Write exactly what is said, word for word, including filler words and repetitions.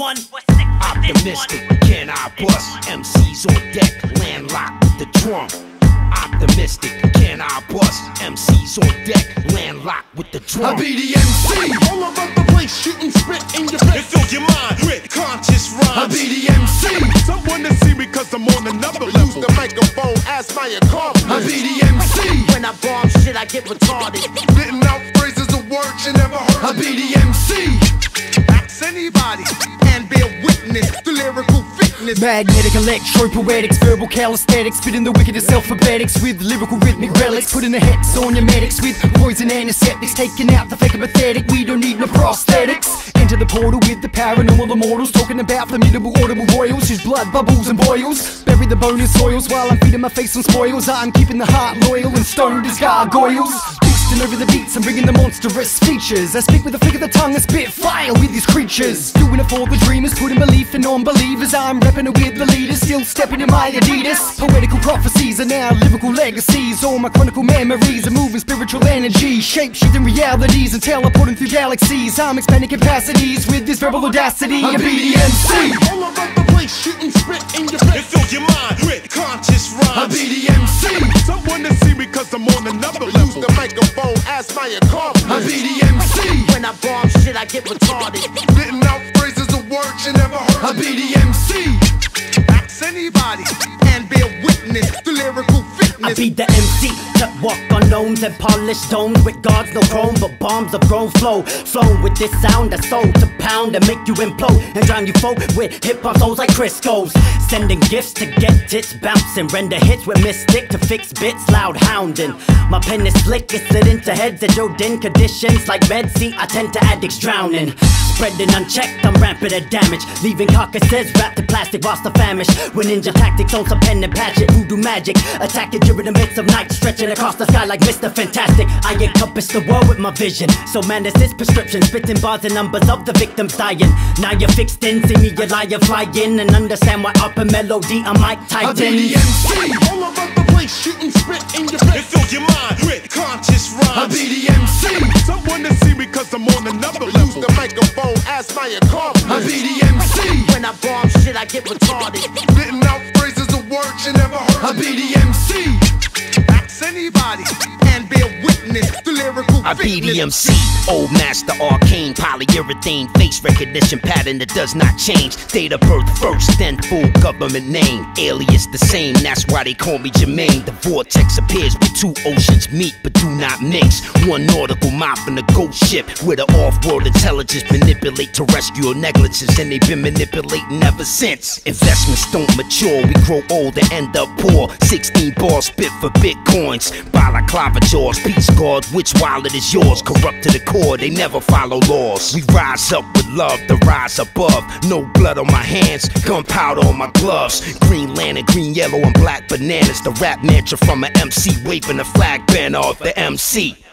one? Optimistic, can I bust? M Cs on deck, landlocked with the drum. Optimistic, can I bust? M Cs on deck, landlocked with the drum. I be the M C, all over the place, shooting spit in your face. It fills your mind with conscious rhymes. I be the M C, someone to see because I'm on another level. Use the microphone as my accomplice. I be the M C, when I bomb shit I get retarded. Spitting out phrases of words you never heard. I be the M C, ask anybody and bear witness to lyrical fitness. Magnetic, electro, poetics, verbal calisthenics, spitting the wickedest alphabetics with lyrical rhythmic relics, putting the hex on your medics with poison antiseptics, taking out the fake and pathetic. We don't need no prosthetics. Enter the portal with the paranormal immortals, talking about formidable audible royals whose blood bubbles and boils. Bury the bone in soils while I'm feeding my face on spoils. I'm keeping the heart loyal and stoned as gargoyles. Boosting over the beats, I'm bringing the monstrous features. I speak with a flick of the tongue and spit fire with these creatures. Doing it for the dreamers, putting belief in non-believers. I'm repping it with the leaders, still stepping in my Adidas. Poetical prophecies are now lyrical legacies. All my chronicle memories are moving spiritual energy, shape-shifting realities and teleporting through galaxies. I'm expanding capacities with this verbal audacity. I be the M C, all over the place, shooting spit in your face. It fills your mind with conscious rhymes. I be the M C, someone to see because I'm on another level. Use the microphone as my accomplice. I be the M C, when I bomb shit I get retarded. Spitting out phrases of words you never heard. I be the M C, ask anybody and bear witness to lyrical fitness. I be the M C that walk on gnomes and polished domes with guards, no chrome, but bombs of grown flow. Flown with this sound that's sold to pound and make you implode and drown you folk with hip-hop souls like Crisco's. Sending gifts to get tits bouncing, render hits with mystic to fix bits, loud hounding. My pen is slick, it's slid into heads and Jodin conditions like med. See, I tend to addicts drowning. Spreading unchecked, I'm rampant at damage, leaving carcasses wrapped in plastic whilst the famish. When ninja tactics on some pen and patchet, voodoo magic, attacking during the midst of night, stretching across the sky like Mister Fantastic. I encompass the world with my vision, so man, this is prescription, spitting bars and numbers of the victims dying. Now you're fixed in, see me, you liar, fly in and understand why up a melody I'm Mike Titan. I be the M C, all over the place, shooting spit in your face. It fills your mind with conscious rhymes. I be the M C, someone to see because I'm on another level. Use the microphone as my accomplice. I be the M C, when I bomb shit I get retarded. Spitting out phrases of words you never heard. I be the M C, ask anybody and bear witness to lyrical I be fitness. the M C, old master arcane, polyurethane, face recognition pattern that does not change. Date of birth first, then full government name. Alias the same, that's why they call me Jermaine. The vortex appears where two oceans meet but do not mix. One nautical mop in a ghost ship where the off-world intelligence manipulate terrestrial negligence, and they've been manipulating ever since. Investments don't mature, we grow old and end up poor. Sixteen bars spit for bitcoins, balaclava jaws, peace guard, which wallet is yours? Corrupt to the core, they never follow laws. We rise up with love to rise above. No blood on my hands, gunpowder on my gloves. Green lantern, green, yellow, and black bananas. The rap mantra from an M C waving the flag banner of the M C.